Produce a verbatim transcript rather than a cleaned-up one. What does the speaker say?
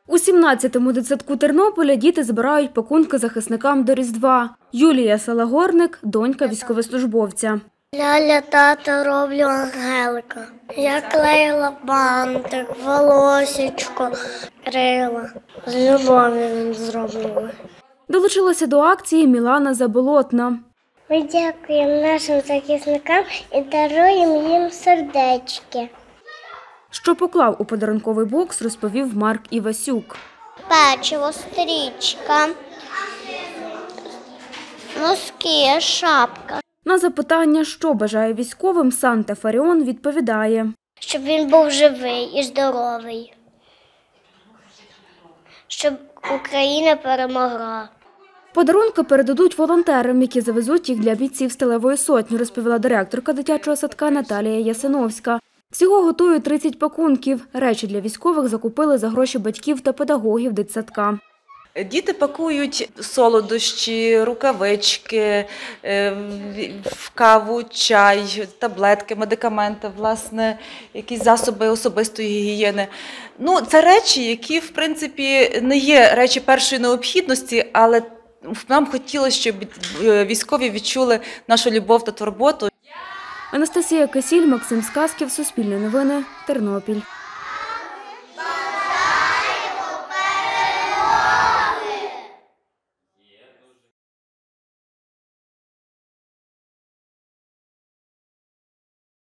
У сімнадцятому дитсадку Тернополя діти збирають пакунки захисникам до Різдва. Юлія Салагорник – донька військовослужбовця. Ляля тата роблю ангелика. Я клеїла бантик, волосечко, крила. З любов'ю він зробив. Долучилася до акції Мілана Заболотна. Ми дякуємо нашим захисникам і даруємо їм сердечки. Що поклав у подарунковий бокс, розповів Марк Івасюк. Печиво, стрічка, носки, шапка. На запитання, що бажає військовим, Санта Фаріон відповідає. Щоб він був живий і здоровий. Щоб Україна перемогла. Подарунки передадуть волонтерам, які завезуть їх для бійців Сталевої сотні, розповіла директорка дитячого садка Наталія Ясиновська. Всього готують тридцять пакунків. Речі для військових закупили за гроші батьків та педагогів дитсадка. Діти пакують солодощі, рукавички, в каву, чай, таблетки, медикаменти, власне, якісь засоби особистої гігієни. Ну, це речі, які, в принципі, не є речі першої необхідності, але нам хотілося, щоб військові відчули нашу любов та турботу. Анастасія Кисіль, Максим Сказків, Суспільне новини, Тернопіль.